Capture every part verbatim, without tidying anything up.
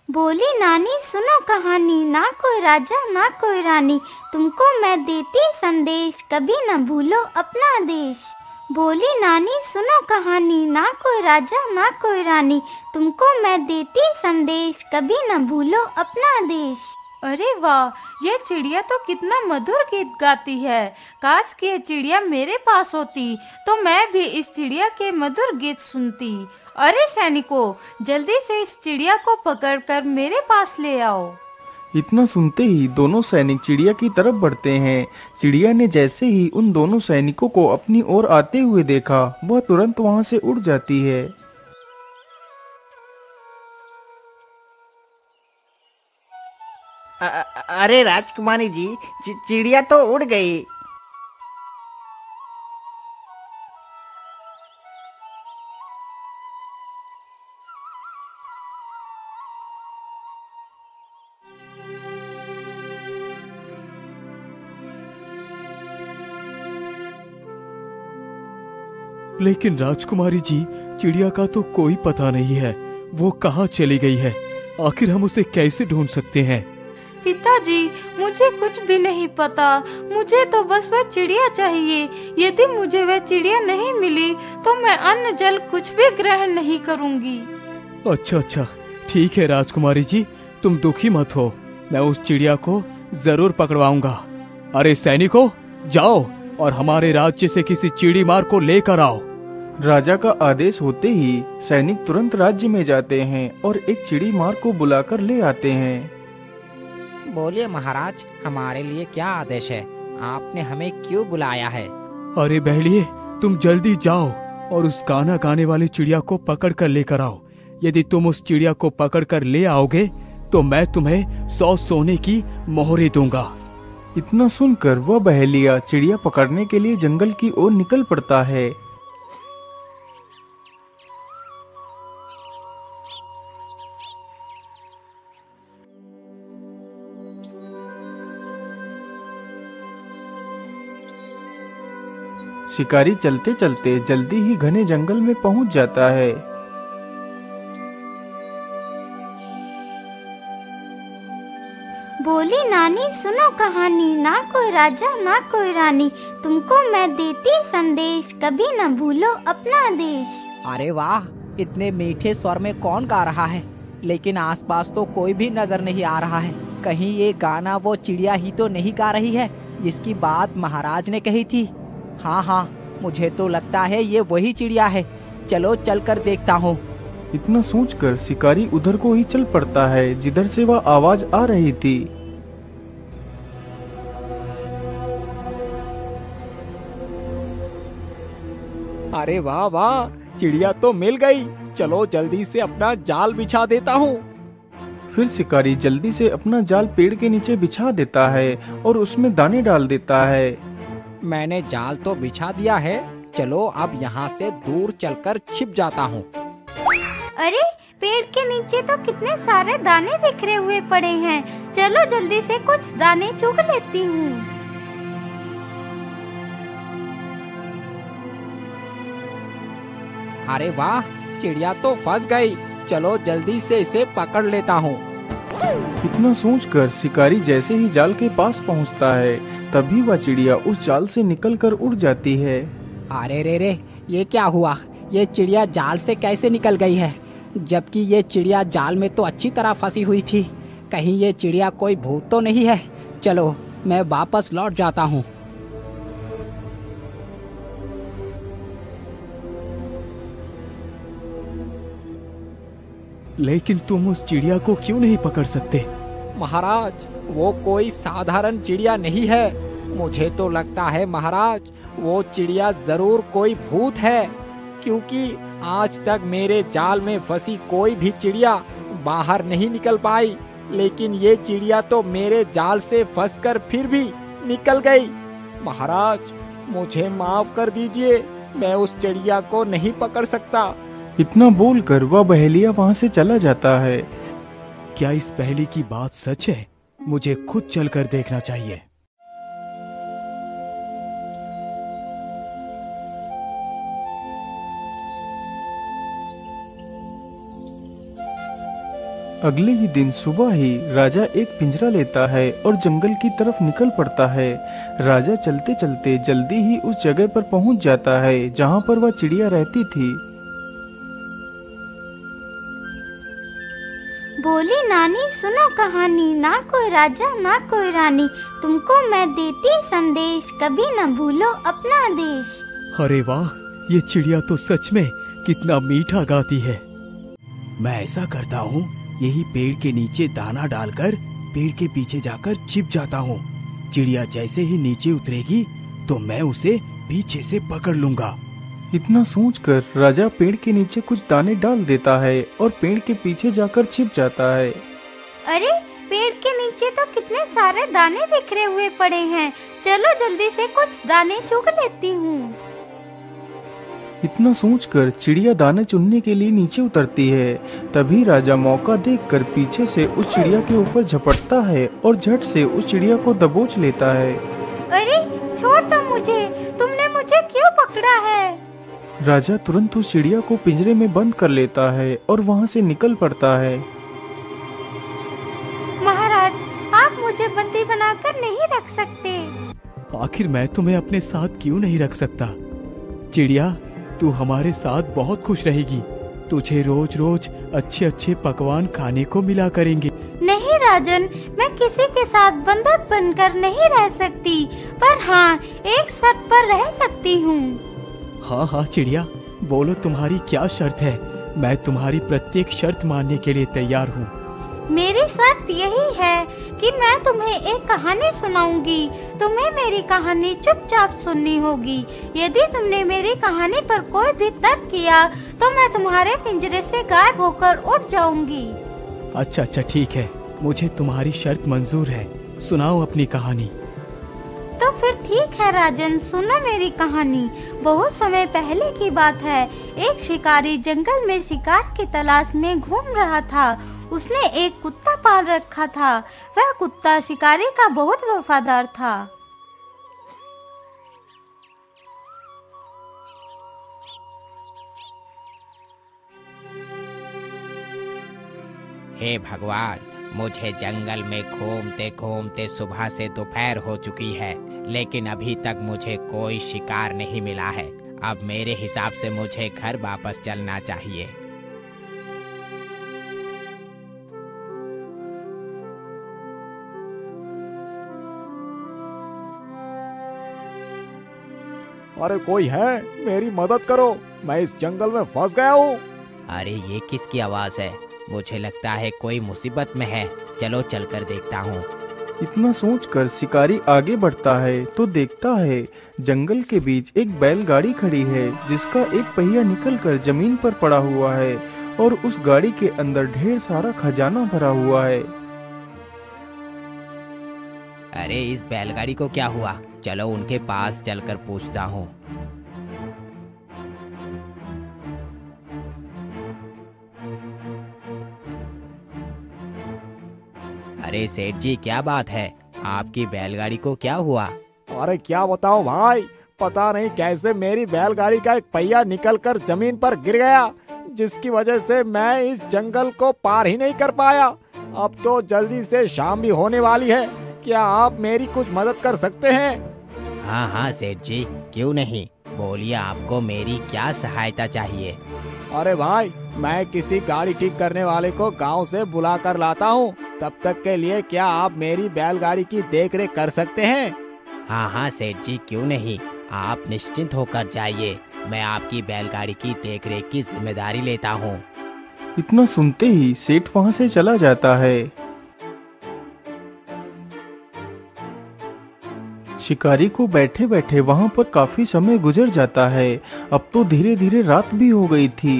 बोली नानी सुनो कहानी, ना कोई राजा ना कोई रानी, तुमको मैं देती संदेश, कभी न भूलो अपना देश। बोली नानी सुनो कहानी, ना कोई राजा ना कोई रानी, तुमको मैं देती संदेश, कभी न भूलो अपना देश। अरे वाह, ये चिड़िया तो कितना मधुर गीत गाती है। काश कि ये चिड़िया मेरे पास होती तो मैं भी इस चिड़िया के मधुर गीत सुनती। अरे सैनिकों, जल्दी से इस चिड़िया को पकड़कर मेरे पास ले आओ। इतना सुनते ही दोनों सैनिक चिड़िया की तरफ बढ़ते हैं। चिड़िया ने जैसे ही उन दोनों सैनिकों को अपनी ओर आते हुए देखा, वह तुरंत वहां से उड़ जाती है। अ- अ- अरे राजकुमारी जी, चि- चिड़िया तो उड़ गई। लेकिन राजकुमारी जी, चिड़िया का तो कोई पता नहीं है, वो कहाँ चली गई है। आखिर हम उसे कैसे ढूंढ सकते हैं? पिताजी, मुझे कुछ भी नहीं पता। मुझे तो बस वह चिड़िया चाहिए। यदि मुझे वह चिड़िया नहीं मिली तो मैं अन्न जल कुछ भी ग्रहण नहीं करूंगी। अच्छा अच्छा, ठीक है राजकुमारी जी, तुम दुखी मत हो, मैं उस चिड़िया को जरूर पकड़वाऊंगा। अरे सैनिकों, जाओ और हमारे राज्य से किसी चिड़ी मार को लेकर आओ। राजा का आदेश होते ही सैनिक तुरंत राज्य में जाते हैं और एक चिड़ी मार को बुलाकर ले आते हैं। बोलिए महाराज, हमारे लिए क्या आदेश है? आपने हमें क्यों बुलाया है? अरे बहलिए, तुम जल्दी जाओ और उस गाना गाने वाली चिड़िया को पकड़ कर लेकर आओ। यदि तुम उस चिड़िया को पकड़ कर ले आओगे तो मैं तुम्हें सौ सोने की मोहरें दूंगा। इतना सुनकर वह बहेलिया चिड़िया पकड़ने के लिए जंगल की ओर निकल पड़ता है। शिकारी चलते चलते जल्दी ही घने जंगल में पहुंच जाता है। बोली नानी सुनो कहानी, ना कोई राजा ना कोई रानी, तुमको मैं देती संदेश, कभी न भूलो अपना देश। अरे वाह, इतने मीठे स्वर में कौन गा रहा है? लेकिन आसपास तो कोई भी नजर नहीं आ रहा है। कहीं ये गाना वो चिड़िया ही तो नहीं गा रही है जिसकी बात महाराज ने कही थी? हाँ हाँ, मुझे तो लगता है ये वही चिड़िया है। चलो चलकर देखता हूँ। इतना सोचकर शिकारी उधर को ही चल पड़ता है जिधर से वह आवाज आ रही थी। अरे वाह वाह, चिड़िया तो मिल गई। चलो जल्दी से अपना जाल बिछा देता हूँ। फिर शिकारी जल्दी से अपना जाल पेड़ के नीचे बिछा देता है और उसमें दाने डाल देता है। मैंने जाल तो बिछा दिया है, चलो अब यहाँ से दूर चलकर छिप जाता हूँ। अरे, पेड़ के नीचे तो कितने सारे दाने बिखरे हुए पड़े हैं। चलो जल्दी से कुछ दाने चुग लेती हूँ। अरे वाह, चिड़िया तो फंस गई। चलो जल्दी से इसे पकड़ लेता हूँ। इतना सोचकर शिकारी जैसे ही जाल के पास पहुंचता है, तभी वह चिड़िया उस जाल से निकलकर उड़ जाती है। अरे रे रे, ये क्या हुआ? ये चिड़िया जाल से कैसे निकल गई है? जबकि ये चिड़िया जाल में तो अच्छी तरह फंसी हुई थी। कहीं ये चिड़िया कोई भूत तो नहीं है? चलो मैं वापस लौट जाता हूँ। लेकिन तुम उस चिड़िया को क्यों नहीं पकड़ सकते? महाराज, वो कोई साधारण चिड़िया नहीं है। मुझे तो लगता है महाराज, वो चिड़िया जरूर कोई भूत है, क्योंकि आज तक मेरे जाल में फंसी कोई भी चिड़िया बाहर नहीं निकल पाई। लेकिन ये चिड़िया तो मेरे जाल से फंसकर फिर भी निकल गई। महाराज, मुझे माफ कर दीजिए, मैं उस चिड़िया को नहीं पकड़ सकता। इतना बोलकर वह बहेलिया वहां से चला जाता है। क्या इस पहेली की बात सच है? मुझे खुद चलकर देखना चाहिए। अगले ही दिन सुबह ही राजा एक पिंजरा लेता है और जंगल की तरफ निकल पड़ता है। राजा चलते चलते जल्दी ही उस जगह पर पहुंच जाता है जहां पर वह चिड़िया रहती थी। बोली नानी सुनो कहानी, ना कोई राजा ना कोई रानी, तुमको मैं देती संदेश, कभी न भूलो अपना देश। अरे वाह, ये चिड़िया तो सच में कितना मीठा गाती है। मैं ऐसा करता हूँ, यही पेड़ के नीचे दाना डालकर पेड़ के पीछे जाकर छिप जाता हूँ। चिड़िया जैसे ही नीचे उतरेगी तो मैं उसे पीछे से पकड़ लूंगा। इतना सोचकर राजा पेड़ के नीचे कुछ दाने डाल देता है और पेड़ के पीछे जाकर छिप जाता है। अरे पेड़ के नीचे तो कितने सारे दाने बिखरे हुए पड़े हैं, चलो जल्दी से कुछ दाने चुग लेती हूँ। इतना सोचकर चिड़िया दाने चुनने के लिए नीचे उतरती है। तभी राजा मौका देखकर पीछे से उस चिड़िया के ऊपर झपटता है और झट से उस चिड़िया को दबोच लेता है। अरे छोड़ दो मुझे, तुमने मुझे क्यों पकड़ा है? राजा तुरंत उस चिड़िया को पिंजरे में बंद कर लेता है और वहाँ से निकल पड़ता है। महाराज, आप मुझे बंदी बनाकर नहीं रख सकते। आखिर मैं तुम्हें अपने साथ क्यों नहीं रख सकता? चिड़िया, तू हमारे साथ बहुत खुश रहेगी। तुझे रोज रोज अच्छे अच्छे पकवान खाने को मिला करेंगे। नहीं राजन, मैं किसी के साथ बंधक बनकर नहीं रह सकती, पर हाँ एक शर्त पर रह सकती हूँ। हाँ हाँ चिड़िया, बोलो तुम्हारी क्या शर्त है? मैं तुम्हारी प्रत्येक शर्त मानने के लिए तैयार हूँ। मेरी शर्त यही है कि मैं तुम्हें एक कहानी सुनाऊंगी। तुम्हें मेरी कहानी चुपचाप सुननी होगी। यदि तुमने मेरी कहानी पर कोई भी तर्क किया तो मैं तुम्हारे पिंजरे से गायब होकर उड़ जाऊंगी। अच्छा अच्छा ठीक है, मुझे तुम्हारी शर्त मंजूर है। सुनाओ अपनी कहानी। तो फिर ठीक है राजन, सुनो मेरी कहानी। बहुत समय पहले की बात है। एक शिकारी जंगल में शिकार की तलाश में घूम रहा था। उसने एक कुत्ता पाल रखा था। वह कुत्ता शिकारी का बहुत वफादार था। हे भगवान, मुझे जंगल में घूमते घूमते सुबह से दोपहर हो चुकी है, लेकिन अभी तक मुझे कोई शिकार नहीं मिला है। अब मेरे हिसाब से मुझे घर वापस चलना चाहिए। अरे कोई है, मेरी मदद करो, मैं इस जंगल में फंस गया हूँ। अरे ये किसकी आवाज है? मुझे लगता है कोई मुसीबत में है। चलो चलकर देखता हूँ। इतना सोचकर शिकारी आगे बढ़ता है तो देखता है जंगल के बीच एक बैलगाड़ी खड़ी है जिसका एक पहिया निकलकर जमीन पर पड़ा हुआ है और उस गाड़ी के अंदर ढेर सारा खजाना भरा हुआ है। अरे इस बैलगाड़ी को क्या हुआ? चलो उनके पास चलकर पूछता हूँ। अरे सेठ जी, क्या बात है? आपकी बैलगाड़ी को क्या हुआ? अरे क्या बताओ भाई, पता नहीं कैसे मेरी बैलगाड़ी का एक पहिया निकलकर जमीन पर गिर गया, जिसकी वजह से मैं इस जंगल को पार ही नहीं कर पाया। अब तो जल्दी से शाम भी होने वाली है। क्या आप मेरी कुछ मदद कर सकते हैं? हाँ हाँ सेठ जी, क्यों नहीं, बोलिए आपको मेरी क्या सहायता चाहिए? अरे भाई, मैं किसी गाड़ी ठीक करने वाले को गांव से बुला कर लाता हूँ। तब तक के लिए क्या आप मेरी बैलगाड़ी की देखरेख कर सकते हैं? हाँ हाँ सेठ जी, क्यों नहीं, आप निश्चिंत होकर जाइए। मैं आपकी बैलगाड़ी की देखरेख की जिम्मेदारी लेता हूँ। इतना सुनते ही सेठ वहाँ से चला जाता है। शिकारी को बैठे बैठे वहाँ पर काफी समय गुजर जाता है। अब तो धीरे धीरे रात भी हो गई थी।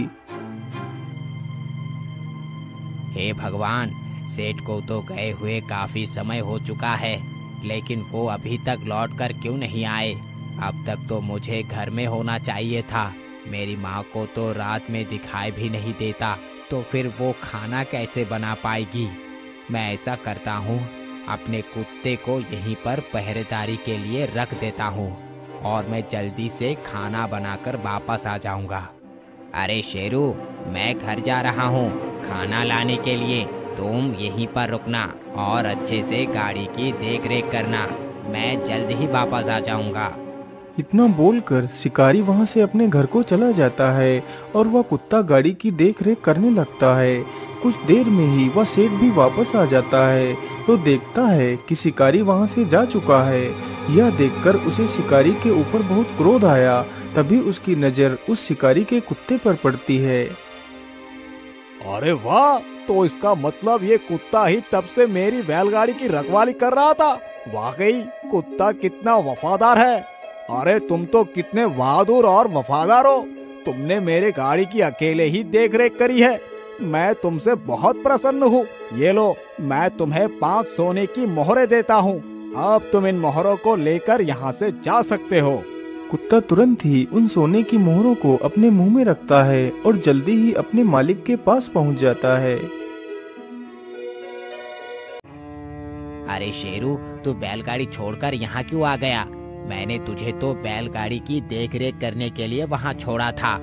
हे भगवान, सेठ को तो गए हुए काफी समय हो चुका है, लेकिन वो अभी तक लौट कर क्यों नहीं आए? अब तक तो मुझे घर में होना चाहिए था। मेरी माँ को तो रात में दिखाई भी नहीं देता, तो फिर वो खाना कैसे बना पाएगी? मैं ऐसा करता हूँ, अपने कुत्ते को यहीं पर पहरेदारी के लिए रख देता हूँ और मैं जल्दी से खाना बनाकर वापस आ जाऊंगा। अरे शेरू, मैं घर जा रहा हूँ खाना लाने के लिए। तुम यहीं पर रुकना और अच्छे से गाड़ी की देख रेख करना, मैं जल्द ही वापस आ जाऊंगा। इतना बोलकर शिकारी वहां से अपने घर को चला जाता है और वह कुत्ता गाड़ी की देख रेख करने लगता है। कुछ देर में ही वह सेठ भी वापस आ जाता है तो देखता है कि शिकारी वहां से जा चुका है। यह देखकर उसे शिकारी के ऊपर बहुत क्रोध आया। तभी उसकी नजर उस शिकारी के कुत्ते पर पड़ती है। अरे वाह, तो इसका मतलब ये कुत्ता ही तब से मेरी बैलगाड़ी की रखवाली कर रहा था। वाकई कुत्ता कितना वफादार है। अरे तुम तो कितने बहादुर और वफादार हो। तुमने मेरे गाड़ी की अकेले ही देख रेख करी है। मैं तुमसे बहुत प्रसन्न हूँ। ये लो, मैं तुम्हें पांच सोने की मोहरें देता हूँ। अब तुम इन मोहरों को लेकर यहाँ से जा सकते हो। कुत्ता तुरंत ही उन सोने की मोहरों को अपने मुंह में रखता है और जल्दी ही अपने मालिक के पास पहुँच जाता है। अरे शेरू, तू बैलगाड़ी छोड़कर यहाँ क्यों आ गया? मैंने तुझे तो बैलगाड़ी की देखरेख करने के लिए वहाँ छोड़ा था।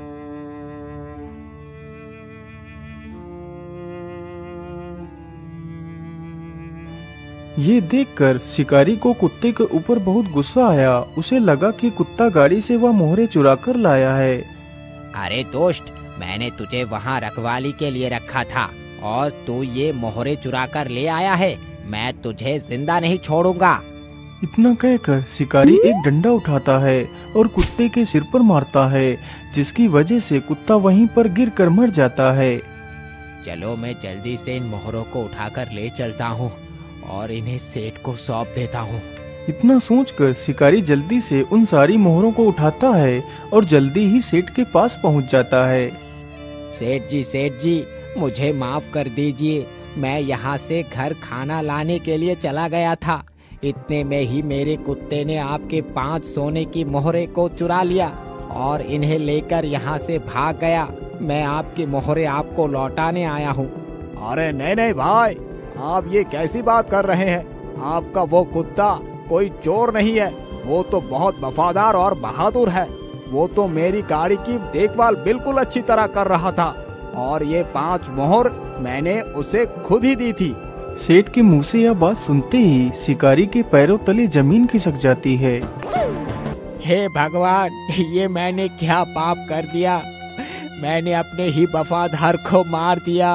ये देखकर शिकारी को कुत्ते के ऊपर बहुत गुस्सा आया। उसे लगा कि कुत्ता गाड़ी से वह मोहरे चुरा कर लाया है। अरे दोस्त, मैंने तुझे वहाँ रखवाली के लिए रखा था और तू ये मोहरे चुरा कर ले आया है। मैं तुझे जिंदा नहीं छोड़ूंगा। इतना कहकर शिकारी एक डंडा उठाता है और कुत्ते के सिर पर मारता है, जिसकी वजह से कुत्ता वहीं पर गिर कर मर जाता है। चलो, मैं जल्दी से इन मोहरों को उठाकर ले चलता हूँ और इन्हें सेठ को सौंप देता हूँ। इतना सोचकर शिकारी जल्दी से उन सारी मोहरों को उठाता है और जल्दी ही सेठ के पास पहुँच जाता है। सेठ जी, सेठ जी, मुझे माफ कर दीजिए। मैं यहाँ से घर खाना लाने के लिए चला गया था। इतने में ही मेरे कुत्ते ने आपके पांच सोने की मोहरे को चुरा लिया और इन्हें लेकर यहाँ से भाग गया। मैं आपकी मोहरे आपको लौटाने आया हूँ। अरे नहीं नहीं भाई, आप ये कैसी बात कर रहे हैं? आपका वो कुत्ता कोई चोर नहीं है। वो तो बहुत वफादार और बहादुर है। वो तो मेरी गाड़ी की देखभाल बिल्कुल अच्छी तरह कर रहा था और ये पांच मोहर मैंने उसे खुद ही दी थी। सेठ के मुंह से यह बात सुनते ही शिकारी के पैरों तले जमीन खिसक जाती है। हे भगवान, ये मैंने क्या पाप कर दिया? मैंने अपने ही वफादार को मार दिया।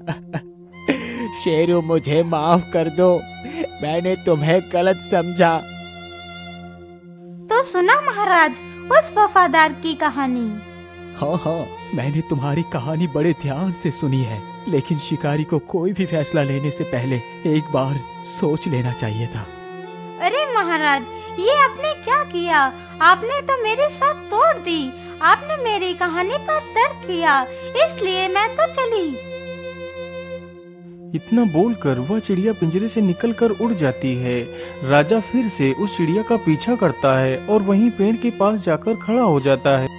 शेरू, मुझे माफ कर दो। मैंने तुम्हें गलत समझा। तो सुना महाराज उस वफादार की कहानी? हाँ हाँ, मैंने तुम्हारी कहानी बड़े ध्यान से सुनी है, लेकिन शिकारी को कोई भी फैसला लेने से पहले एक बार सोच लेना चाहिए था। अरे महाराज, ये आपने क्या किया? आपने तो मेरी साथ तोड़ दी। आपने मेरी कहानी पर तर्क किया, इसलिए मैं तो चली। इतना बोलकर वह चिड़िया पिंजरे से निकलकर उड़ जाती है। राजा फिर से उस चिड़िया का पीछा करता है और वहीं पेड़ के पास जाकर खड़ा हो जाता है।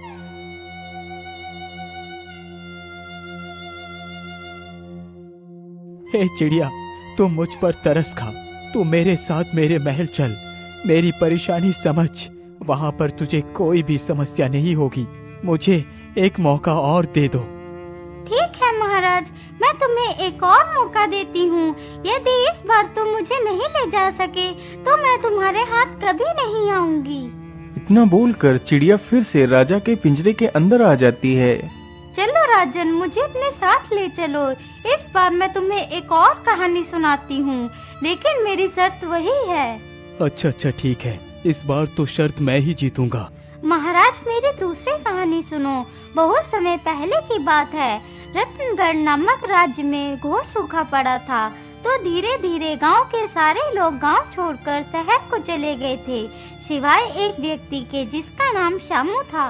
हे चिड़िया, तू मुझ पर तरस खा। तू मेरे साथ मेरे महल चल, मेरी परेशानी समझ। वहाँ पर तुझे कोई भी समस्या नहीं होगी। मुझे एक मौका और दे दो। ठीक है महाराज, मैं तुम्हें एक और मौका देती हूँ। यदि इस बार तुम मुझे नहीं ले जा सके तो मैं तुम्हारे हाथ कभी नहीं आऊंगी। इतना बोलकर चिड़िया फिर से राजा के पिंजरे के अंदर आ जाती है। चलो राजन, मुझे अपने साथ ले चलो। इस बार मैं तुम्हें एक और कहानी सुनाती हूँ, लेकिन मेरी शर्त वही है। अच्छा अच्छा ठीक है, इस बार तो शर्त मैं ही जीतूंगा। महाराज, मेरी दूसरी कहानी सुनो। बहुत समय पहले की बात है। रत्नगढ़ नामक राज्य में घोर सूखा पड़ा था, तो धीरे धीरे गांव के सारे लोग गांव छोड़कर शहर को चले गए थे, सिवाय एक व्यक्ति के जिसका नाम शामू था।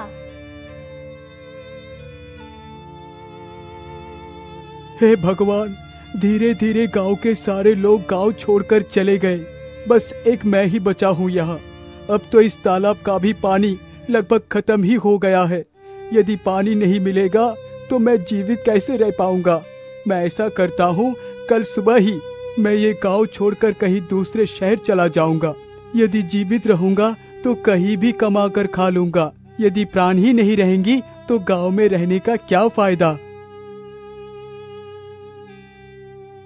हे भगवान, धीरे धीरे गांव के सारे लोग गांव छोड़कर चले गए। बस एक मैं ही बचा हूँ यहाँ। अब तो इस तालाब का भी पानी लगभग खत्म ही हो गया है। यदि पानी नहीं मिलेगा तो मैं जीवित कैसे रह पाऊंगा? मैं ऐसा करता हूँ, कल सुबह ही मैं ये गांव छोड़कर कहीं दूसरे शहर चला जाऊंगा। यदि जीवित रहूंगा तो कहीं भी कमा कर खा लूंगा। यदि प्राण ही नहीं रहेंगी तो गांव में रहने का क्या फायदा?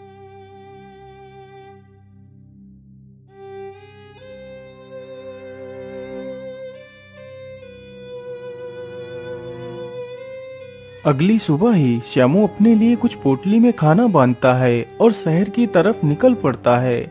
अगली सुबह ही श्यामू अपने लिए कुछ पोटली में खाना बांधता है और शहर की तरफ निकल पड़ता है।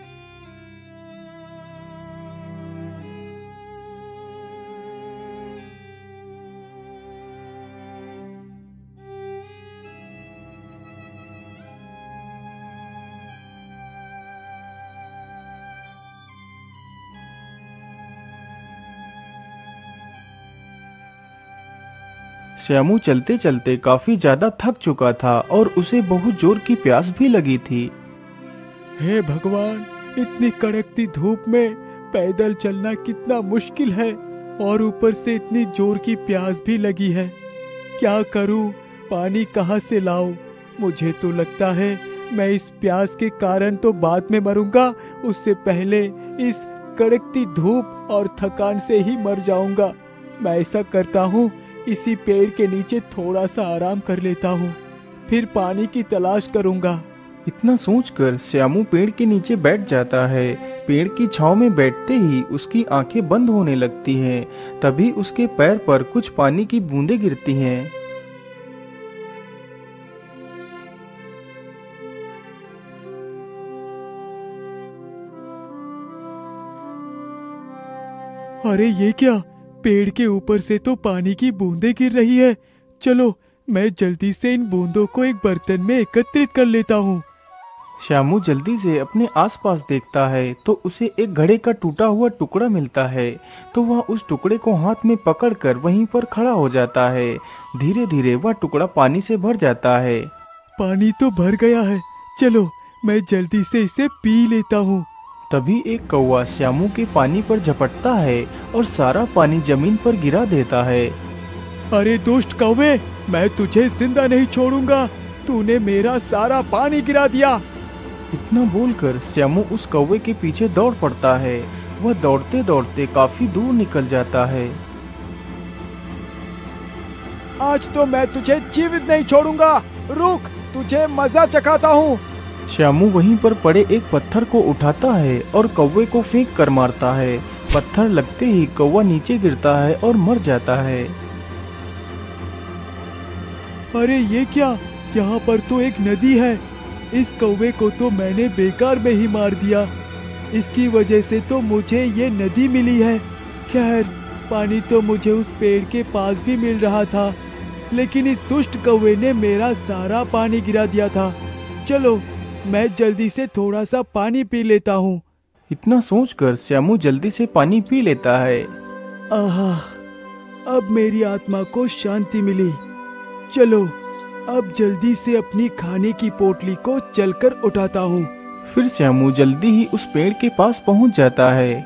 श्यामू चलते चलते काफी ज्यादा थक चुका था और उसे बहुत जोर की प्यास भी लगी थी। हे भगवान, इतनी कड़कती धूप में पैदल चलना कितना मुश्किल है और ऊपर से इतनी जोर की प्यास भी लगी है। क्या करूं? पानी कहां से लाऊं? मुझे तो लगता है मैं इस प्यास के कारण तो बाद में मरूंगा, उससे पहले इस कड़कती धूप और थकान से ही मर जाऊंगा। मैं ऐसा करता हूँ, इसी पेड़ के नीचे थोड़ा सा आराम कर लेता हूँ, फिर पानी की तलाश करूंगा। इतना सोचकर श्यामू पेड़ के नीचे बैठ जाता है। पेड़ की छांव में बैठते ही उसकी आंखें बंद होने लगती हैं। तभी उसके पैर पर कुछ पानी की बूंदें गिरती हैं। अरे ये क्या? पेड़ के ऊपर से तो पानी की बूंदें गिर रही है। चलो मैं जल्दी से इन बूंदों को एक बर्तन में एकत्रित कर लेता हूँ। श्यामू जल्दी से अपने आसपास देखता है तो उसे एक घड़े का टूटा हुआ टुकड़ा मिलता है। तो वह उस टुकड़े को हाथ में पकड़कर वहीं पर खड़ा हो जाता है। धीरे धीरे वह टुकड़ा पानी से भर जाता है। पानी तो भर गया है, चलो मैं जल्दी से इसे पी लेता हूँ। तभी एक कौवा श्यामू के पानी पर झपटता है और सारा पानी जमीन पर गिरा देता है। अरे दुष्ट कौवे, मैं तुझे जिंदा नहीं छोड़ूंगा, तूने मेरा सारा पानी गिरा दिया। इतना बोलकर श्यामू उस कौवे के पीछे दौड़ पड़ता है। वह दौड़ते दौड़ते काफी दूर निकल जाता है। आज तो मैं तुझे जीवित नहीं छोड़ूंगा, रुक, तुझे मजा चखाता हूँ। श्यामू वहीं पर पड़े एक पत्थर को उठाता है और कौवे को फेंक कर मारता है। पत्थर लगते ही कौवा नीचे गिरता है और मर जाता है। अरे ये क्या? यहाँ पर तो एक नदी है। इस कौवे को तो मैंने बेकार में ही मार दिया। इसकी वजह से तो मुझे ये नदी मिली है। खैर, पानी तो मुझे उस पेड़ के पास भी मिल रहा था, लेकिन इस दुष्ट कौवे ने मेरा सारा पानी गिरा दिया था। चलो मैं जल्दी से थोड़ा सा पानी पी लेता हूँ। इतना सोचकर श्यामू जल्दी से पानी पी लेता है। आहा, अब मेरी आत्मा को शांति मिली। चलो अब जल्दी से अपनी खाने की पोटली को चलकर उठाता हूँ। फिर श्यामू जल्दी ही उस पेड़ के पास पहुँच जाता है।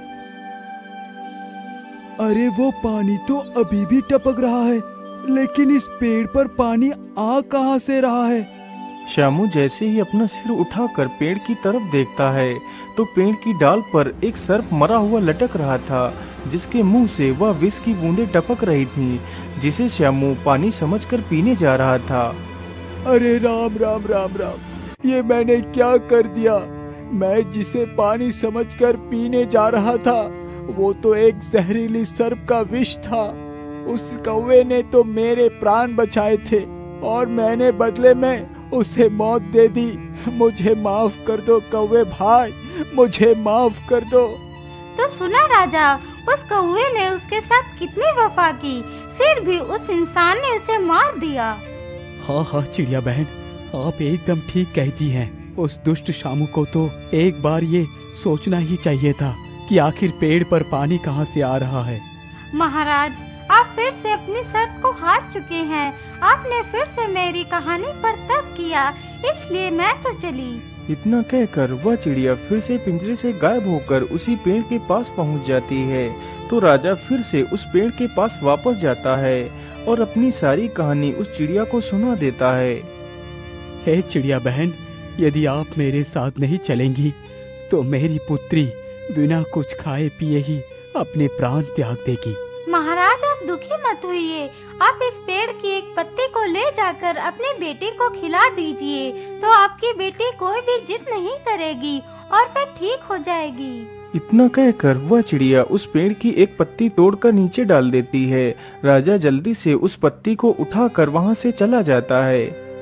अरे वो पानी तो अभी भी टपक रहा है, लेकिन इस पेड़ पर पानी आ कहाँ से रहा है? श्यामू जैसे ही अपना सिर उठाकर पेड़ की तरफ देखता है तो पेड़ की डाल पर एक सर्प मरा हुआ लटक रहा था, जिसके मुंह से वह विष की बूंदें टपक रही थीं, जिसे श्यामू पानी समझकर पीने जा रहा था। अरे राम राम राम राम, ये मैंने क्या कर दिया? मैं जिसे पानी समझकर पीने जा रहा था वो तो एक जहरीली सर्प का विष था। उस कौवे ने तो मेरे प्राण बचाए थे और मैंने बदले में उसे मौत दे दी। मुझे माफ कर दो कौवे भाई, मुझे माफ कर दो। तो सुना राजा, उस कौवे ने उसके साथ कितनी वफा की, फिर भी उस इंसान ने उसे मार दिया। हाँ हाँ चिड़िया बहन, आप एकदम ठीक कहती हैं। उस दुष्ट शामू को तो एक बार ये सोचना ही चाहिए था कि आखिर पेड़ पर पानी कहाँ से आ रहा है। महाराज, आप फिर से अपनी शर्त को हार चुके हैं। आपने फिर से मेरी कहानी पर तर्क किया, इसलिए मैं तो चली। इतना कहकर वह चिड़िया फिर से पिंजरे से गायब होकर उसी पेड़ के पास पहुंच जाती है। तो राजा फिर से उस पेड़ के पास वापस जाता है और अपनी सारी कहानी उस चिड़िया को सुना देता है। हे चिड़िया बहन, यदि आप मेरे साथ नहीं चलेंगी तो मेरी पुत्री बिना कुछ खाए पिए ही अपने प्राण त्याग देगी। महाराज, आप दुखी मत होइए। आप इस पेड़ की एक पत्ते को ले जाकर अपने बेटे को खिला दीजिए, तो आपकी बेटी कोई भी जिद नहीं करेगी और वह ठीक हो जाएगी। इतना कहकर वह चिड़िया उस पेड़ की एक पत्ती तोड़कर नीचे डाल देती है। राजा जल्दी से उस पत्ती को उठाकर वहां से चला जाता है।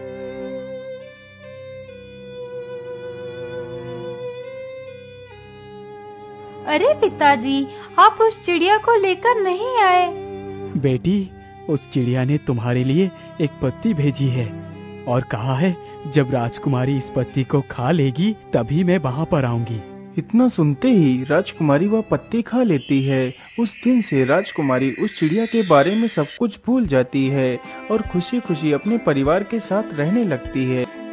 अरे पिताजी, आप उस चिड़िया को लेकर नहीं आए। बेटी, उस चिड़िया ने तुम्हारे लिए एक पत्ती भेजी है और कहा है जब राजकुमारी इस पत्ती को खा लेगी तभी मैं वहाँ पर आऊंगी। इतना सुनते ही राजकुमारी वह पत्ती खा लेती है। उस दिन से राजकुमारी उस चिड़िया के बारे में सब कुछ भूल जाती है और खुशी खुशी अपने परिवार के साथ रहने लगती है।